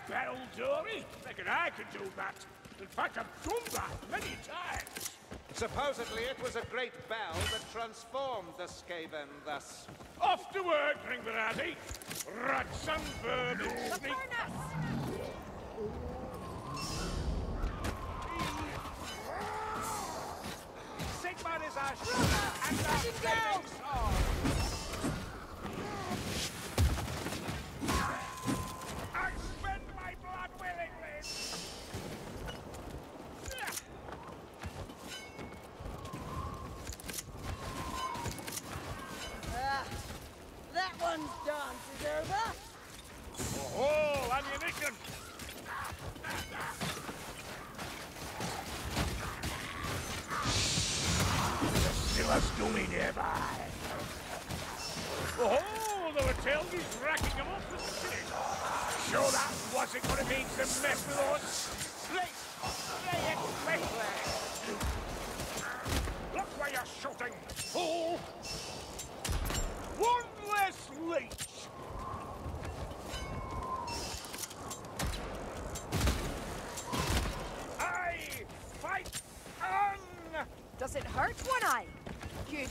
bell, Dory? Reckon I could do that. In fact, I've done that many times. Supposedly it was a great bell that transformed the Skaven thus. Off to work, Ringbarazzi. Rats and vermin. The furnace! Sigmar is our shooter and our flaming sword. I spend my blood willingly. That one's dance is over. Oh, ammunition. Still a scummy nearby. Oh, there were tailgates racking them up with shit. Sure that wasn't going to mean to mess with us. Play it quickly. Look where you're shooting, fool. One less leech. I fight on. Does it hurt one eye? Good.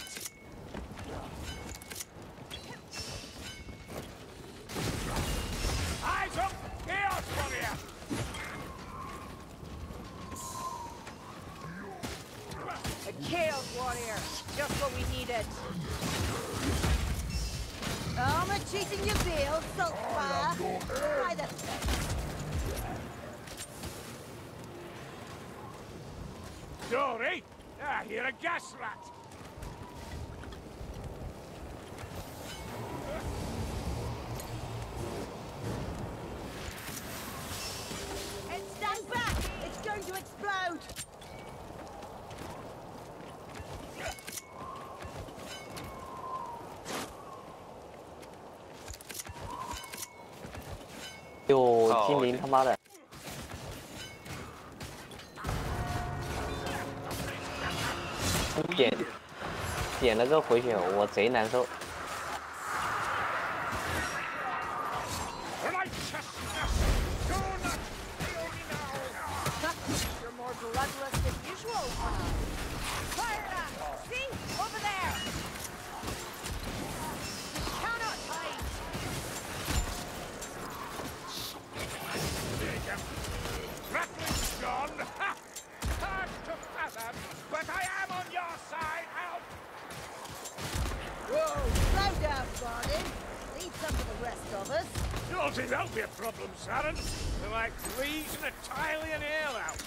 Eyes up, Chaos Warrior! A Chaos Warrior. Just what we needed. Armor cheating your veil, Saltfire. Try the Dory, you're a gas rat. And stand back! It's going to explode! 有精灵他妈的！点了个回血，我贼难受。 You're more bloodless than usual, Fire that! See? Over there! You cannot hide! Rattling's gone! Ha! Hard to fathom, but I am on your side, help! Whoa! Slow down, Barney! Leave some for the rest of us. You don't think that'll be a problem, Saren? They're like freezing a Tylian ale out.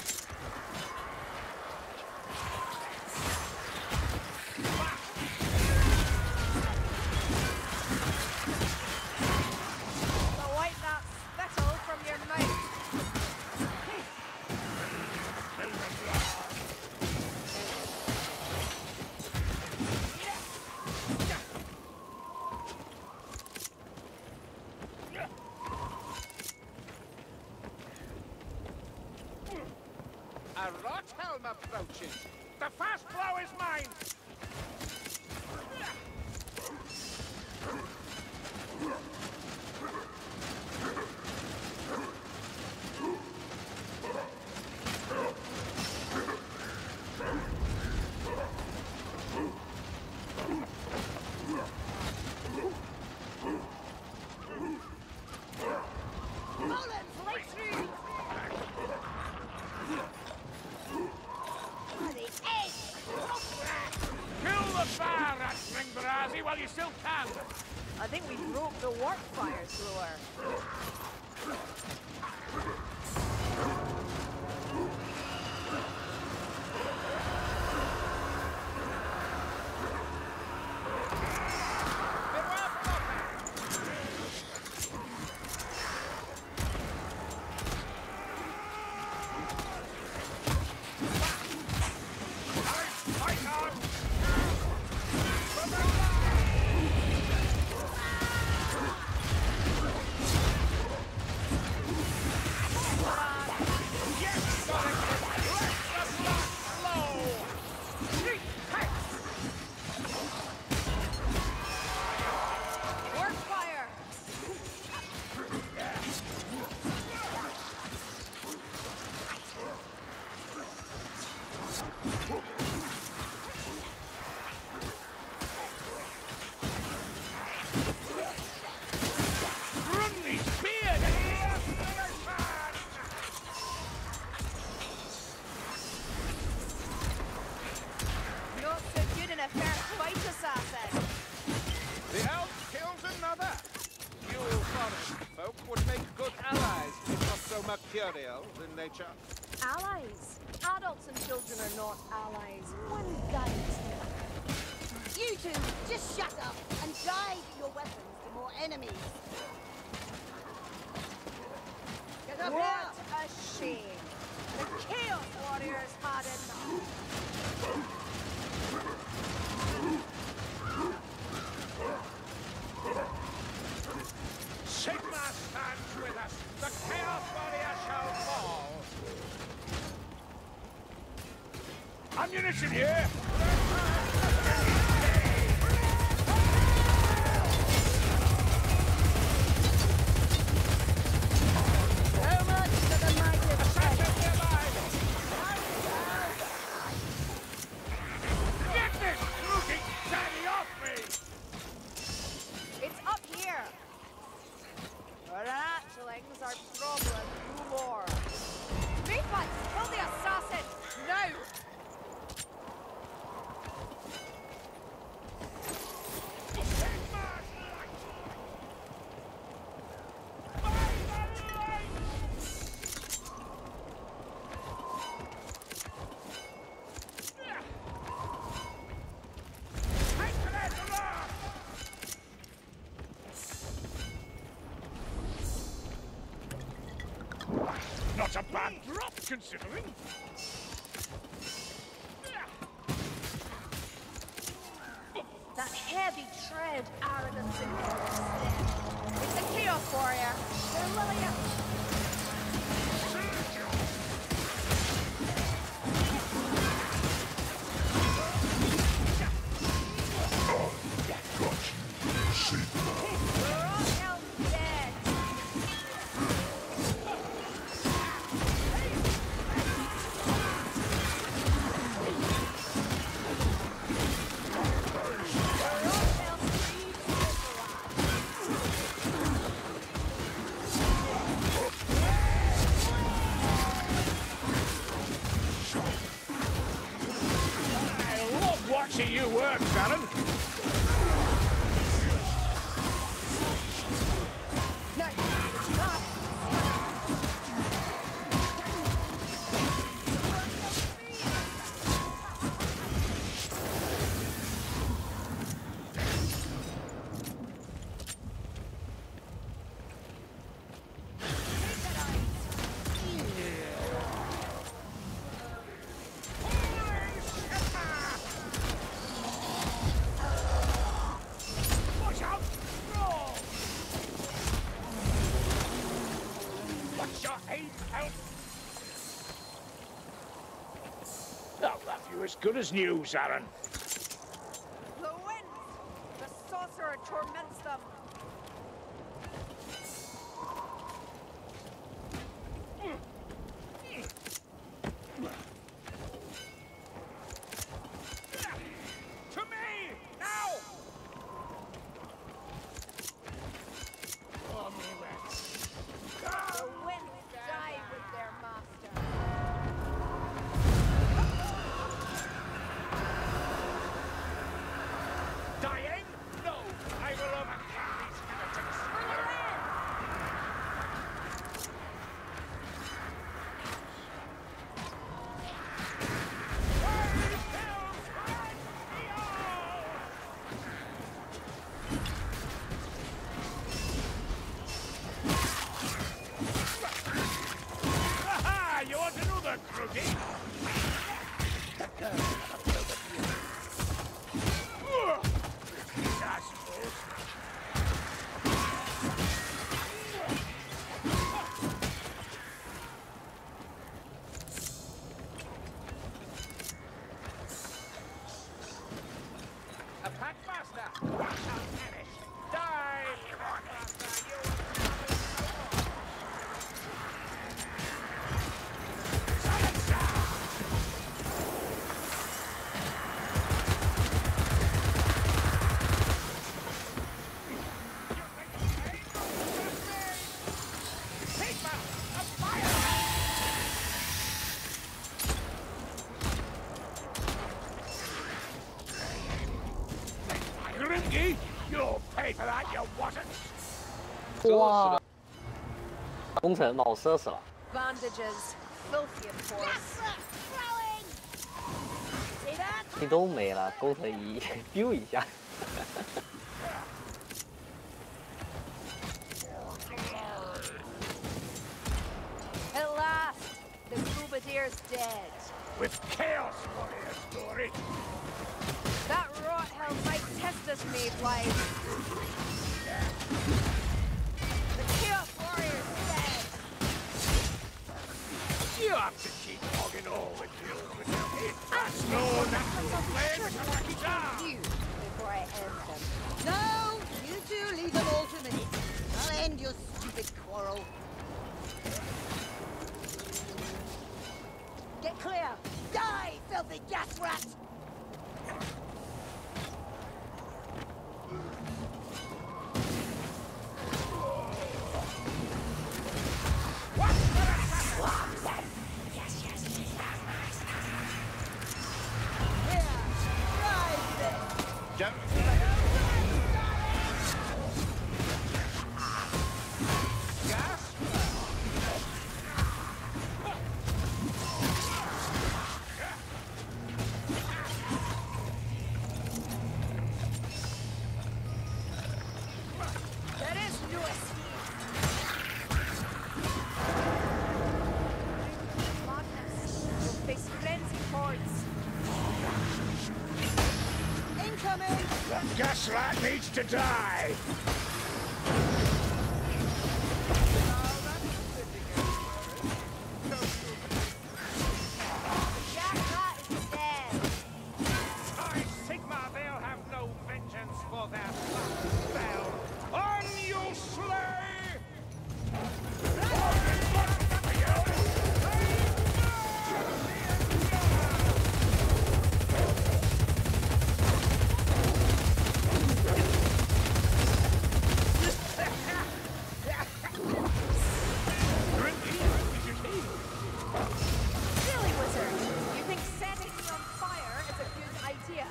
So wipe that spittle from your mouth. A Rothelm approaches. The fast blow is mine! Mullins, right through! The edge! Kill the fire rat, Ringbarazzi, while you still can! I think we broke the warp fire thrower. mercurial in nature. Allies. Adults and children are not allies. One guides the other. You two, just shut up and guide your weapons to more enemies. Get up here! What a shame. The Chaos Warriors had enough. Sigma stands with us. The Chaos Warrior shall fall. Ammunition here! So much for the mighty Assassin nearby! Get this looting daddy off me! It's up here. Our hatchlings are problem no more. Reflex, kill the assassin, now! Not a bad drop, considering. That heavy tread, arrogance and step. It's a Chaos Warrior. They're Lillian. We're all held dead. I love watching you work, Baron. No, stop. Watch out! Roll! What's your aim, help? I'll have you as good as new, Zarin. The wind! The sorcerer torments them. To me! Now! Oh, me rats. The wind die with their master. Dying? No! I will overcome these heretics! Bring her in! Aha! You want another, Crookie? I suppose. A Packmaster! What shall perish? Die, Packmaster! Grimgy, you'll pay for that, you wasn't. 哇！工程把我射死了。 bandages. Filthy, of course. See that? 你都没了，勾特一丢一下。 At last, the Boubadier's dead. With Chaos Warrior story. That rot hell might test us, Mayfly. The Chaos Warrior's dead. You have to keep logging all the kills with your hit. That's no natural flame to wreck it down. You before I end them. No, you two leave them all to me. I'll end your stupid quarrel. Get clear! Die, filthy gas rat! Gas rat needs to die! I, Sigma, they'll have no vengeance for their spell. On you slay! Silly wizard! You think setting me on fire is a good idea?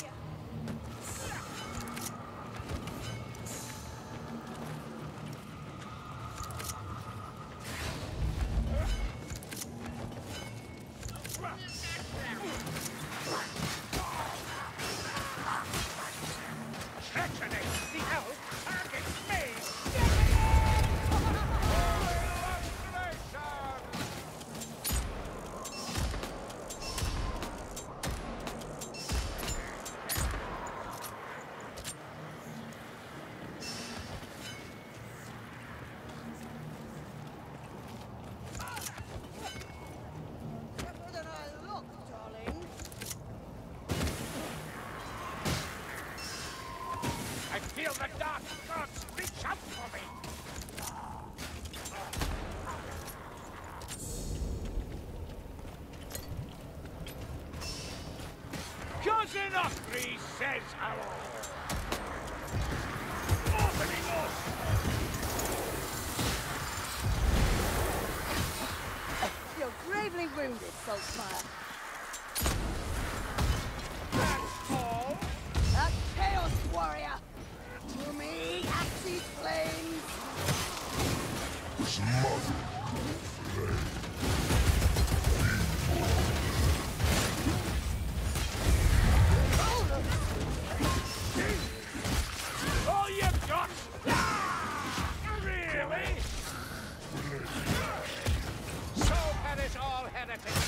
Treachery! The elf targets me! Better than I look, darling. I feel the dark gods reach out for me! Cousin Osprey says hello! Opening us! You're gravely wounded, Saltfire. That's all! A Chaos Warrior! To me, Axe's flames! All you got? Really? So perish all heretics.